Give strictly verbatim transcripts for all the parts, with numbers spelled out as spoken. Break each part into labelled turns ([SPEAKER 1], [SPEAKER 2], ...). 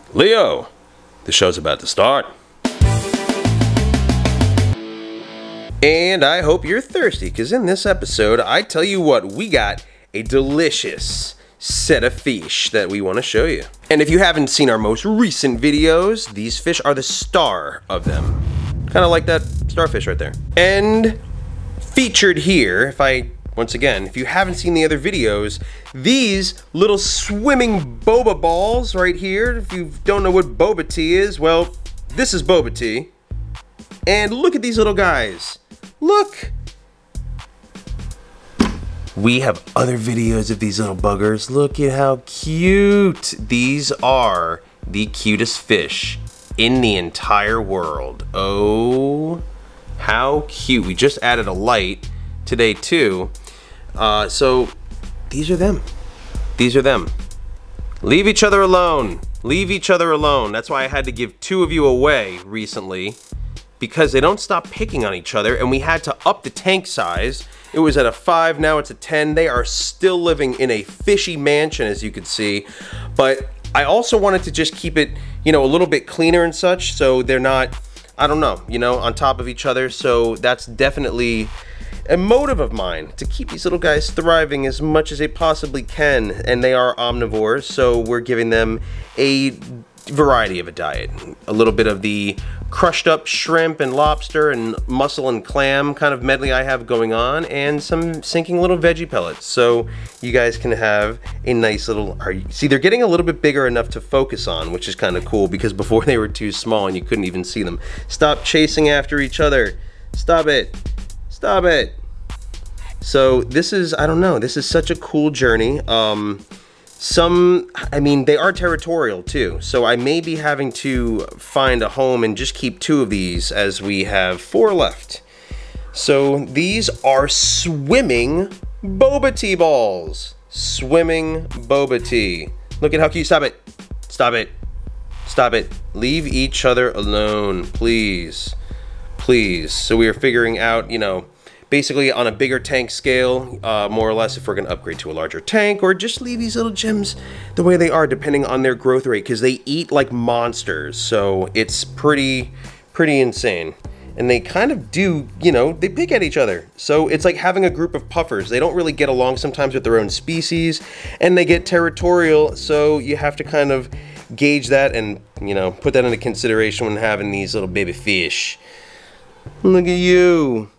[SPEAKER 1] Leo, the show's about to start. And I hope you're thirsty, because in this episode, I tell you what, we got a delicious set of fish that we want to show you. And if you haven't seen our most recent videos, these fish are the star of them. Kind of like that starfish right there. And featured here, if I, once again, if you haven't seen the other videos, these little swimming boba balls right here, if you don't know what boba tea is, well, this is boba tea. And look at these little guys. Look. We have other videos of these little buggers. Look at how cute. These are the cutest fish in the entire world. Oh, how cute. We just added a light today too. Uh, so these are them. These are them. Leave each other alone. Leave each other alone. That's why I had to give two of you away recently, because they don't stop picking on each other, and we had to up the tank size. It was at a five, now it's a ten. They are still living in a fishy mansion, as you can see. But I also wanted to just keep it, you know, a little bit cleaner and such, so they're not, I don't know, you know, on top of each other. So that's definitely a motive of mine, to keep these little guys thriving as much as they possibly can. And they are omnivores, so we're giving them a variety of a diet. A little bit of the crushed up shrimp and lobster and mussel and clam kind of medley I have going on, and some sinking little veggie pellets, so you guys can have a nice little, are you, see, they're getting a little bit bigger enough to focus on, which is kind of cool, because before they were too small and you couldn't even see them. Stop chasing after each other. Stop it. Stop it. So this is, I don't know, this is such a cool journey. Um, Some, I mean, they are territorial too, so I may be having to find a home and just keep two of these, as we have four left. So these are swimming boba tea balls. Swimming boba tea. Look at how cute. Stop it. Stop it. Stop it. Leave each other alone, please. Please. So we are figuring out, you know, basically on a bigger tank scale, uh, more or less, if we're gonna upgrade to a larger tank, or just leave these little gems the way they are, depending on their growth rate, because they eat like monsters. So it's pretty, pretty insane. And they kind of do, you know, they pick at each other. So it's like having a group of puffers. They don't really get along sometimes with their own species, and they get territorial. So you have to kind of gauge that and, you know, put that into consideration when having these little baby fish. Look at you.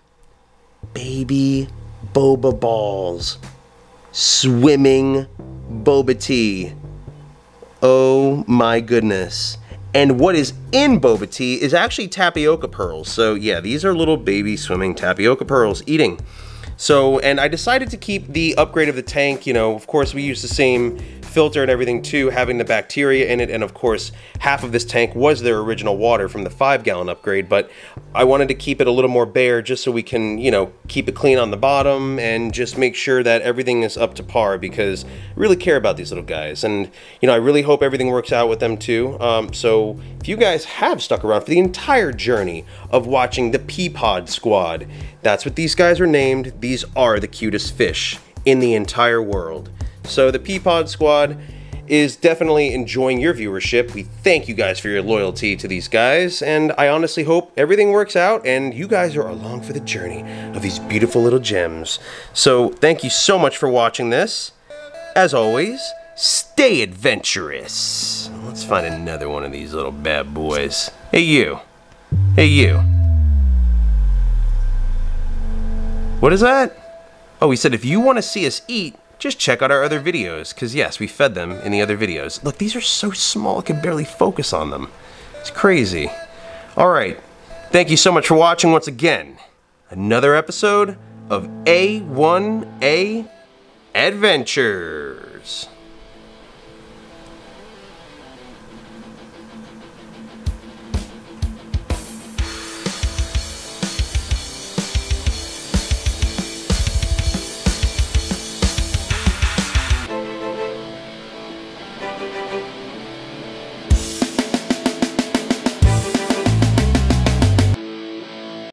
[SPEAKER 1] Baby boba balls, swimming boba tea. Oh my goodness. And what is in boba tea is actually tapioca pearls. So yeah, these are little baby swimming tapioca pearls eating. So, and I decided to keep the upgrade of the tank, you know, of course we use the same filter and everything too, having the bacteria in it, and of course half of this tank was their original water from the five gallon upgrade, but I wanted to keep it a little more bare just so we can, you know, keep it clean on the bottom and just make sure that everything is up to par, because I really care about these little guys, and you know, I really hope everything works out with them too. Um, so if you guys have stuck around for the entire journey of watching the Peapod Squad, that's what these guys are named. These are the cutest fish in the entire world. So the Peapod Squad is definitely enjoying your viewership. We thank you guys for your loyalty to these guys, and I honestly hope everything works out and you guys are along for the journey of these beautiful little gems. So thank you so much for watching this. As always, stay adventurous. Let's find another one of these little bad boys. Hey you. Hey you. What is that? Oh, he said if you want to see us eat, just check out our other videos, because yes, we fed them in the other videos. Look, these are so small I can barely focus on them. It's crazy. Alright, thank you so much for watching once again. Another episode of A one A Adventures.